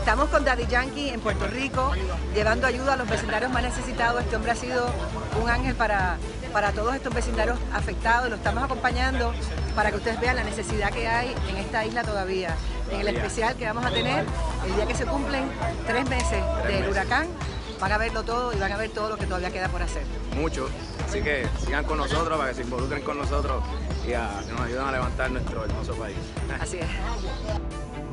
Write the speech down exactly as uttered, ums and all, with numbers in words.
Estamos con Daddy Yankee en Puerto Rico, llevando ayuda a los vecindarios más necesitados. Este hombre ha sido un ángel para, para todos estos vecindarios afectados. Lo estamos acompañando para que ustedes vean la necesidad que hay en esta isla todavía. En el especial que vamos a tener, el día que se cumplen tres meses del huracán, van a verlo todo y van a ver todo lo que todavía queda por hacer. Mucho, así que sigan con nosotros para que se involucren con nosotros y a, que nos ayuden a levantar nuestro hermoso país. Así es.